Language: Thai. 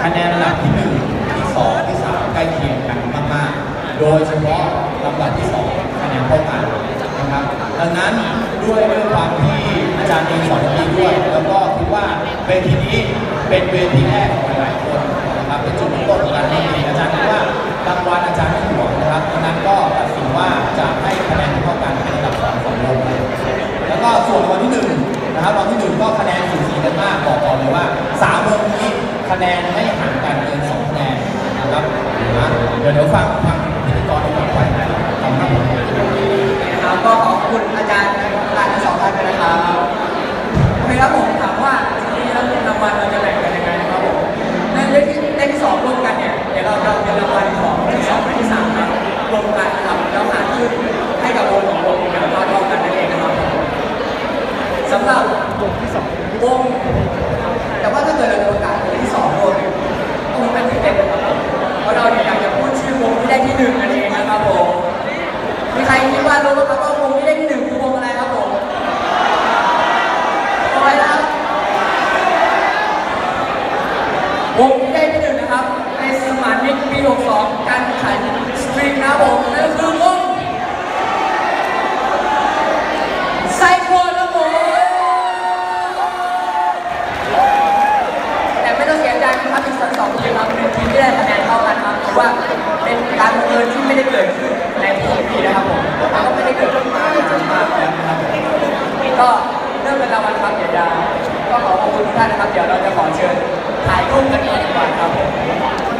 คะแนนลำดับที่1ที่2ที่3ใกล้เคียงกันมากๆโดยเฉพาะลำดับที่2คะแนนเท่ากันนะครับดังนั้นด้วยความที่อาจารย์เองสอนดีด้วยแล้วก็คิดว่าเวทีนี้เป็นเวทีแรกของหลายๆคนนะครับเป็นจุดเริ่มต้นของการเรียนอาจารย์คิดว่ารางวัลอาจารย์ไม่ห่วงนะครับดังนั้นก็ตัดสินว่าจะให้คะแนนเท่ากันเป็นอันดับ2ของวงแล้วก็ส่วนวันที่1นะครับวันที่1ก็คะแนนสูสีกันมากบอกก่อนเลยว่า3วงนี้คะแนนไม่ห่างกันเกิน2คะแนนนะครับเดี๋ยวฟังพิธีกรที่ฟังไปขอบคุณนะครับก็ขอบคุณอาจารย์ทั้งสองท่านด้วยนะครับโอเคครับผมถามว่าทีนี้แล้วรางวัลเราจะแบ่งกันยังไงนะครับผมในเลขที่2ร่วมกันเนี่ยเดี๋ยวเราเป็นรางวัลของที่2และที่3ครับรวมกันครับแล้วหารขึ้นให้กับวงของวงอย่างเท่ากันนั่นเองนะครับสำหรับวงที่2วงแต่ว่าถ้าเกิดเรามีโอกาสในที่2วงต้องเป็นที่เต็มนะครับเพราะเราอยากจะพูดชื่อวงที่ได้ที่1นั่นเองนะครับผมมีใครคิดว่ารู้ไหมครับว่าวงที่ได้ที่1คือวงอะไรครับผมวงอะไรนะครับวงที่ได้ที่1นะครับในสมาชิกปี62การแข่งขันสตริงนะครับผมนั่นก็คือวงไซโคนะครับผมแต่ไม่ต้องเสียใจนะครับอีก2ทีมครับเป็นทีมที่ได้คะแนนเท่ากันครับเพราะว่าเป็นการบังเอิญที่ไม่ได้เกิดขึ้นในปีนะครับผมแล้วก็ไม่ได้เกิดขึ้นมานานมากแล้วนะครับก็เริ่มเป็นรางวัลครับเดี๋ยวก็ขอขอบคุณทุกท่านนะครับเดี๋ยวเราจะขอเชิญถ่ายรูปกันก่อนดีกว่าครับผม